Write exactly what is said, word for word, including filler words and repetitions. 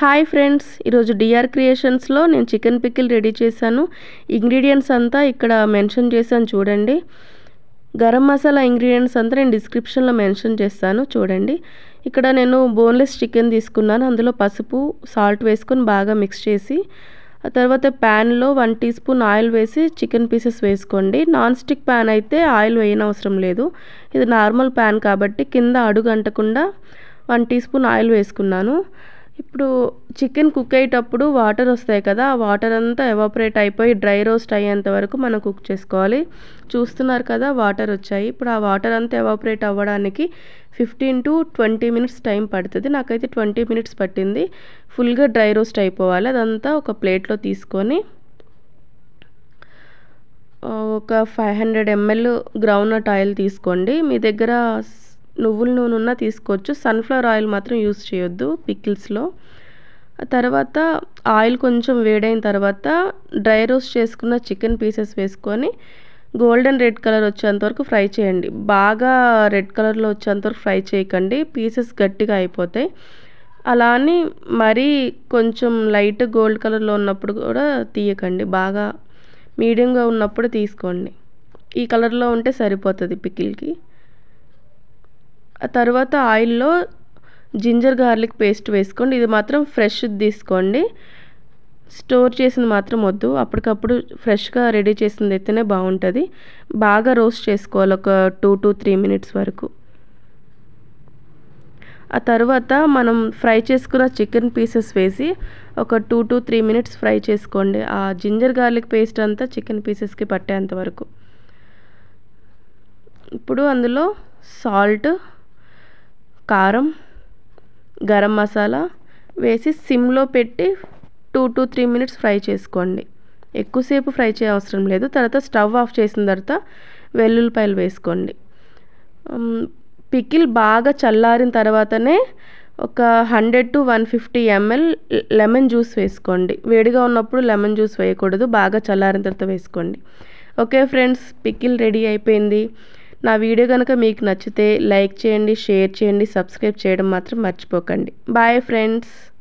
Hi friends, ఈరోజు DR క్రియేషన్స్లో నేను చికెన్ పికిల్ రెడీ చేశాను. ఇంగ్రీడియంట్స్ అంతా ఇక్కడ మెన్షన్ చేశాను చూడండి. గరం మసాలా ఇంగ్రీడియంట్స్ అంతా నేను డిస్క్రిప్షన్లో మెన్షన్ చేస్తాను చూడండి. ఇక్కడ నేను బోన్లెస్ చికెన్ తీసుకున్నాను. అందులో పసుపు సాల్ట్ వేసుకొని బాగా మిక్స్ చేసి ఆ తర్వాత ప్యాన్లో వన్ టీ స్పూన్ ఆయిల్ వేసి చికెన్ పీసెస్ వేసుకోండి. నాన్ స్టిక్ ప్యాన్ అయితే ఆయిల్ వేయనవసరం లేదు. ఇది నార్మల్ ప్యాన్ కాబట్టి కింద అడుగు అంటకుండా వన్ టీ స్పూన్ ఆయిల్ వేసుకున్నాను. ఇప్పుడు చికెన్ కుక్ అయ్యేటప్పుడు వాటర్ వస్తాయి కదా, ఆ వాటర్ అంతా ఎవాపరేట్ అయిపోయి డ్రై రోస్ట్ అయ్యేంత వరకు మనం కుక్ చేసుకోవాలి. చూస్తున్నారు కదా వాటర్ వచ్చాయి. ఇప్పుడు ఆ వాటర్ అంతా ఎవాపరేట్ అవ్వడానికి fifteen to twenty minutes time పడుతుంది. నాకైతే ట్వంటీ మినిట్స్ పట్టింది. ఫుల్గా డ్రై రోస్ట్ అయిపోవాలి. అదంతా ఒక ప్లేట్లో తీసుకొని ఒక five hundred ML groundnut oil తీసుకోండి. మీ దగ్గర నువ్వుల నూనె ఉన్నా తీసుకోవచ్చు. సన్ఫ్లవర్ ఆయిల్ మాత్రం యూస్ చేయొద్దు పికిల్స్లో. తర్వాత ఆయిల్ కొంచెం వేడైన తర్వాత డ్రై రోస్ట్ చేసుకున్న చికెన్ పీసెస్ వేసుకొని గోల్డెన్ రెడ్ కలర్ వచ్చేంత వరకు ఫ్రై చేయండి. బాగా రెడ్ కలర్లో వచ్చేంత వరకు ఫ్రై చేయకండి, పీసెస్ గట్టిగా అయిపోతాయి. అలా అని మరీ కొంచెం లైట్ గోల్డ్ కలర్లో ఉన్నప్పుడు కూడా తీయకండి, బాగా మీడియంగా ఉన్నప్పుడు తీసుకోండి. ఈ కలర్లో ఉంటే సరిపోతుంది పికిల్కి. ఆ తర్వాత ఆయిల్లో జింజర్ గార్లిక్ పేస్ట్ వేసుకోండి. ఇది మాత్రం ఫ్రెష్ తీసుకోండి, స్టోర్ చేసింది మాత్రం వద్దు. అప్పటికప్పుడు ఫ్రెష్గా రెడీ చేసింది అయితేనే బాగుంటుంది. బాగా రోస్ట్ చేసుకోవాలి ఒక టూ టు త్రీ మినిట్స్ వరకు. ఆ తర్వాత మనం ఫ్రై చేసుకున్న చికెన్ పీసెస్ వేసి ఒక two to three minutes fry చేసుకోండి. ఆ జింజర్ గార్లిక్ పేస్ట్ అంతా చికెన్ పీసెస్కి పట్టేంత వరకు. ఇప్పుడు అందులో సాల్ట్, కారం, గరం మసాలా వేసి సిమ్లో పెట్టి two to three minutes fry చేసుకోండి. ఎక్కువసేపు ఫ్రై చేయవసరం లేదు. తర్వాత స్టవ్ ఆఫ్ చేసిన తర్వాత వెల్లుల్లిపాయలు వేసుకోండి. పికిల్ బాగా చల్లారిన తర్వాతనే ఒక hundred to one fifty ML lemon juice వేసుకోండి. వేడిగా ఉన్నప్పుడు లెమన్ జ్యూస్ వేయకూడదు, బాగా చల్లారిన తర్వాత వేసుకోండి. ఓకే ఫ్రెండ్స్, పికిల్ రెడీ అయిపోయింది. నా వీడియో కనుక మీకు నచ్చితే లైక్ చేయండి, షేర్ చేయండి, సబ్స్క్రైబ్ చేయడం మాత్రం మర్చిపోకండి. Bye friends.